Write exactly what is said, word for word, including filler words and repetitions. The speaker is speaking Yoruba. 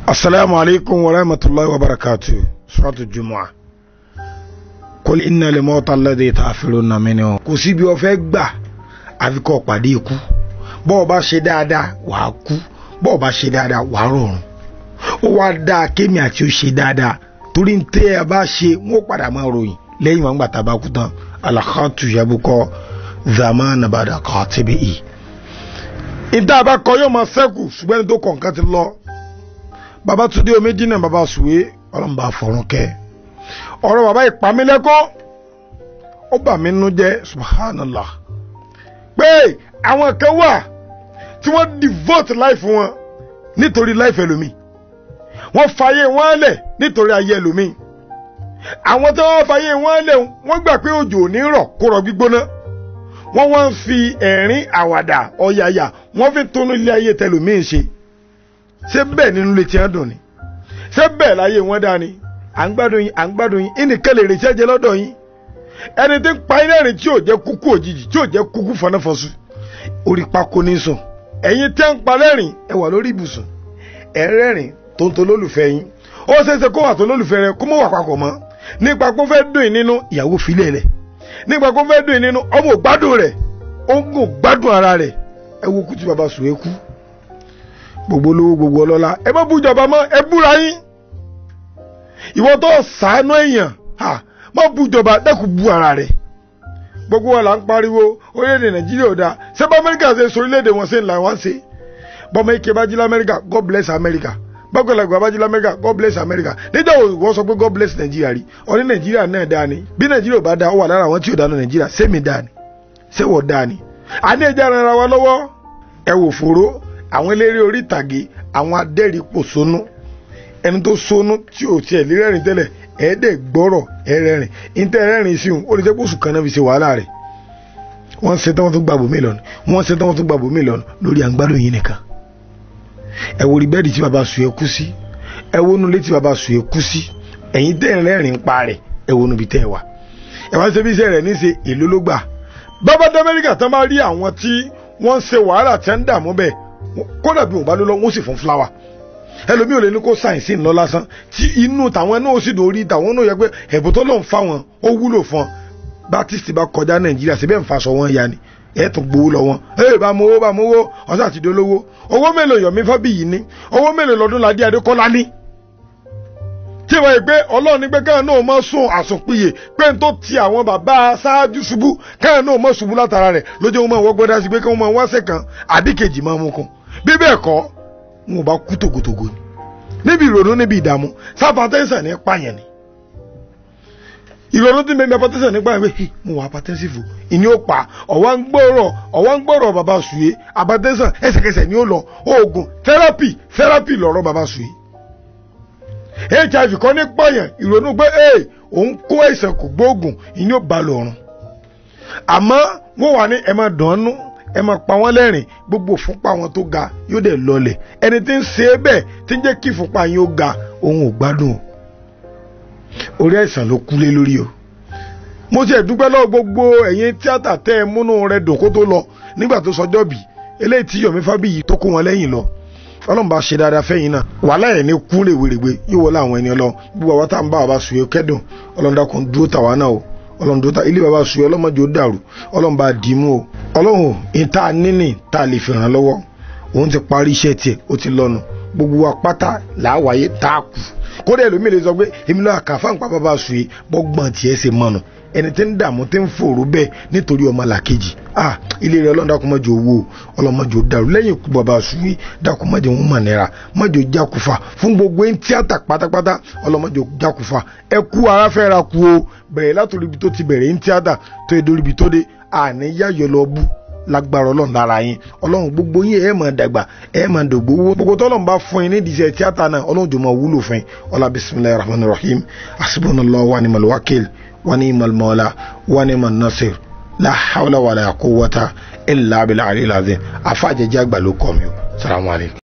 السلام عليكم ورحمة الله وبركاته. سورة الجمعة. قل إن الموت الذي تغفلون منه kò sí bí o fẹ́ gbà àfi kó pàdé ikú. Bó bá ṣe dáadáa wàá kú, bó bá ṣe dáadáa wàá rọrùn. Ó wá dáa kémi àti ó ṣe dáadáa torí ntẹ́ ẹ bá ṣe wọ́n padà máa ròyìn lẹ́yìn wọn gbà tá bá kú tán. Al-khatu yabqa zamana ba'da qatibihi. Ìta bá kọ yóò máa ṣẹ́kù ṣùgbọ́n tó kọ̀ọ̀kan ti lọ. Baba Túndé Omedina baba Suwe ọlọ́mọba fọ̀run kẹ́ ọ̀rọ̀ baba ìpamílẹ́kọ́ ó bà mí nínú jẹ́ subhanallah pé àwọn kan wà tí wọ́n devote life wọn nítorí life ẹlòmíì wọ́n fàyè wọn lẹ̀ nítorí ayé ẹlòmíì àwọn tí wọ́n fàyè wọn lẹ̀ wọ́n gbà pé òjò ò ní rọ̀ kó rọ̀ gbígbóná wọ́n wá ń fi ẹ̀rín àwàdà ọ̀yàyà wọ́n fi túnú ilé ayé tẹlòmíì ṣe ṣé bẹ́ẹ̀ nínú lè tiẹ́ dùn ni ṣé bẹ́ẹ̀ láyé wọn dá ni à ń gbádùn yín à ń gbádùn yín ìnìkan lè rèé ṣẹ́jẹ́ lọ́dọ̀ yín ẹni tí ń pa iná rìn tí ò jẹ́ kúkú òjijì tí ò jẹ́ kúkú fọnáfọsù orí pákó ní sùn ẹ̀yin tẹ́ ń pa lẹ́rìn ẹ wà lórí ibùsùn ẹ̀ rẹ́rìn tó ń to lólùfẹ́ yín ó ṣeéṣe kó wà tó lólùfẹ́ rẹ kó mọ̀ wà papọ̀ mọ́ nípa kó fẹ́ dùn nínú ìyàwó filẹ̀ rẹ̀ nípa kó fẹ́ dùn nínú ọmọ ògbádùn rẹ̀ ó ń gò gbádùn ara rẹ̀ ẹ wo kú tí baba Suwe kú gbogbo lówó gbogbo ọlọ́lá ẹ má bújọba mọ́ ẹ búra yín ìwọ tó ṣàánú èèyàn ha má bújọba dẹ́kun bú ara rẹ̀ gbogbo wa là ń pariwo orílẹ̀-èdè Nàìjíríà ò dáa ṣé bá Amẹ́ríkà ṣe sọ orílẹ̀-èdè wọn ṣe ń là wọ́n ṣe bọ́mọ ike bá jí lamẹ́ríkà God bless America bọ́gbọ̀lagbà bá jí lamẹ́ríkà God bless America nígbà wo wọ́n sọ pé God bless Nàìjíríà rí ọ̀ní Nàìjíríà náà dáa ni bí Nàìjíríà ò bá dáa ó wà lára àwọn tí ò dáa ní Nàìjíríà sẹ́mi dáa ni sẹ́wọ̀ dáa ni àní ẹja ara wa lọ́wọ́ ẹ wò fòró àwọn eléré orí ìtàgé àwọn adẹ́rìí pòṣónú ẹni tó sónú tí ò tiẹ̀ lé rẹ́rìn tẹ́lẹ̀ ẹ̀ẹ́dẹ̀ gbọ́rọ̀ ẹ̀rẹ́rìn ìtẹ́ rẹ́rìn sí òun ó lè jẹ́ pé oṣù kan náà fi ṣe wàhálà rẹ̀ wọ́n ṣe tán wọ́n tún gbàgbọ́ mílíọ̀nù wọ́n ṣe tán wọ́n tún gbàgbọ́ mílíọ̀nù lórí àǹgbádùn yìí nìkan ẹ wo rí bẹ́ẹ̀dì tí baba Suwe kú sí ẹ wo nulẹ̀ tí baba Suwe kú sí ẹ̀yin tẹ́ rẹ́rìn pa rẹ̀ ẹ wo nubi tẹ́ wà ẹ wá ṣe bí iṣẹ́ rẹ̀ ní ṣe èlò ló gbà bàbá dá Amẹ́ríkà tán bá rí àwọn tí wọ́n ṣe wàhálà tẹ́ ń dààmú bẹ́ẹ̀ kódà bí wọn bá ló lọ wọn sì fún fúláwà ẹlòmíì ò lè ní kó sáyẹ̀nsì ńlọ lásán tí inú tàwọn náà sì dòrí tàwọn náà yẹ pé ẹ̀bùn tó lọ́n fa wọn ó wúlò fún ọ Baptist bá kọjá Nàìjíríà síbẹ̀ ń faṣọ wọn ya ni ẹ̀ tún gbowó lọ wọn ẹ̀ bá mọ owó bá mọ owó ọ̀sán àti dolówó owó mélòó Yomi Fabiyi ní owó mélòó lọ́dún Ládé Adékọ́lá ní tí wọ́n yẹ pé Ọlọ́run ní pé káyọ̀ náà mọ̀ sún àsùnpìyè pé n tó ti àwọn bàbá aṣáájú ṣubú káyọ̀ náà mọ̀ ṣubú látara rẹ̀ lójú wọn máa wọ́n gbọ́dá sí pé kí wọ́n máa wáṣẹ̀ kan àbí kejì máa mú kún bí bẹ́ẹ̀ kọ́ wọn ò bá kú tògótògó ni níbi ìrònú níbi ìdààmú sápàtẹ́sàn ní pààyàn ni ìrònú tí mẹ́mí apàtẹ́sàn ní pààyàn pé mo wà apàtẹ́sìfò ìní ó pa ọ̀wá ń gbọ́rọ̀ ọ̀wá ń gbọ́rọ̀ baba Suwe apàtẹ́sàn ẹsẹ̀kẹsẹ̀ ni ó lọ oògùn tẹ́rápì tẹ́rápì lọ̀rọ̀ baba Suwe H I V kọ́ ní pààyàn ìrònú pé ee òun kó ẹ̀sẹ̀ kò gbóògùn ìní ó ba lọ́rùn àmọ́ wọ́n wà ní ẹ̀ máa dán nú ẹ máa pa wọ́n lẹ́rìn gbogbo fúnpá wọn tó ga yóò dẹ̀ lọlẹ̀ ẹni tí ń ṣe é bẹ́ẹ̀ tí ń jẹ́ kí fúnpá yín ó ga òun ò gbádùn orí àìsàn ló kúlé lórí o mo ti ẹ̀ dúpẹ́ lọ́wọ́ gbogbo ẹ̀yin tíátà tẹ́ ẹ múnú rẹ dùn kó tó lọ nígbà tó sọjọ́ bì eléyìí tí Yomi Fabiyi tó kó wọn lẹ́yìn lọ Ọlọ́run bá ṣe dáadáa fẹ́yìn náà wàhálà ẹ̀ ní kú rèwerèwe yóò wọlé àwọn ẹni Ọlọ́run gbogbo àwọn tá à ń bá baba Suwe kẹ́dùn Ọlọ́run dákun dúró tàwa náà o Ọlọ́run dúró tà ilé baba Suwe ọlọ́mọdé ó dàrú Ọlọ́run bá dì í mú o Ọlọ́run ìta níní tá a lè fi ràn lọ́wọ́ òun ti parí iṣẹ́ tiẹ̀ ó ti lọ́nu gbogbo wa pátá làwáyé tá a kù kódà ẹlòmíì lè sọ pé èmi náà kàfá ń pa baba Suwe bọ́gbọ́n tiẹ̀ ṣe mọ́nu ẹni tí ń dààmú tí ń fòrò bẹ́ẹ̀ nítorí ọmọ làkejì ah ilé rẹ Ọlọ́run dákun mọ́jọ owó Ọlọ́run mọ́jọ dàrú lẹ́yìn ikú baba Suwe dákun mọ́jọ wọn mọ̀ nira mọ́jọ jákufa fún gbogbo ẹni tíátà pátápátá Ọlọ́run mọ́jọ jákufa ẹ kú ara fẹ́ ra ku o bẹ̀rẹ̀ látòrí ibi tó ti bẹ̀rẹ̀ ẹni tíátà tó yẹ dórí ibi tó dé àní yáyọ lọ bú lágbára Ọlọ́run lára yín Ọlọ́run gbogbo yín ẹ máa dàgbà ẹ máa dògbò owó gbogbo tọ́lọ́run bá fún yín nídìí iṣẹ́ tíátà náà Ọlọ́run jọ máa wúlò fún yín ọlá bismillahir rahmanir rahim hasbunallahu wa ni'mal wakil wa ni'mal mawla wa ni'man nasir la hawla wala quwwata illa billahi al-azim àfàjẹjẹ àgbà ló kọ́ mi o salamu alaykum.